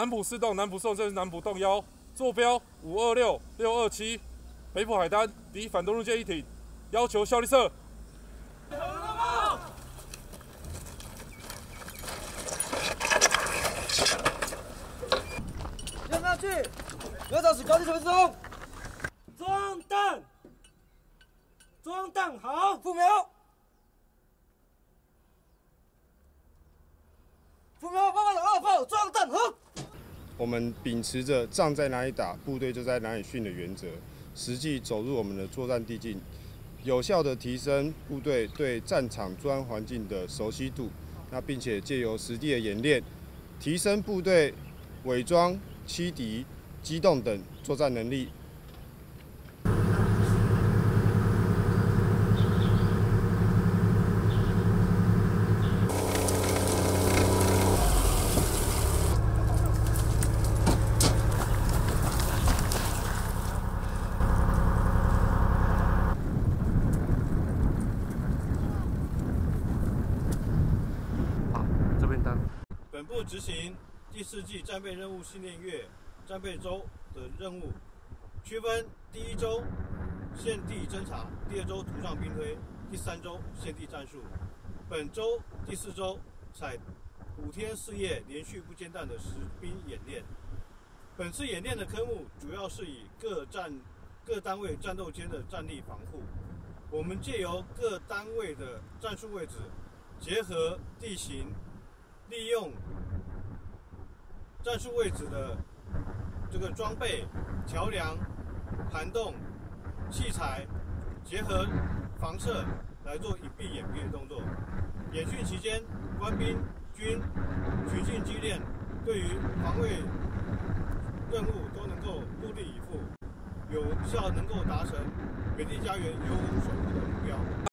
南浦4栋，南浦送，这是南浦洞1，坐标526-627，北浦海滩敌反登陆舰1艇，要求效力射。 扔上去，要找是高地准备中。 装弹，装弹好， 副苗，副苗报告2炮，装弹好。 我们秉持着仗在哪里打，部队就在哪里训的原则，实际走入我们的作战地境，有效地提升部队对战场作战环境的熟悉度。那并且借由实地的演练，提升部队伪装、欺敌、机动等作战能力。 本部执行第4季战备任务训练月战备周的任务，区分第1周现地侦察，第2周图上兵推，第3周现地战术。本周第4周采5天4夜连续不间断的实兵演练。本次演练的科目主要是以各单位战斗间的战力防护。我们借由各单位的战术位置，结合地形，利用战术位置的这个装备、桥梁、涵洞、器材，结合防射来做隐蔽掩蔽的动作。演训期间，官兵均循序激练，对于防卫任务都能够戮力以赴，有效能够达成美丽家园有守护的目标。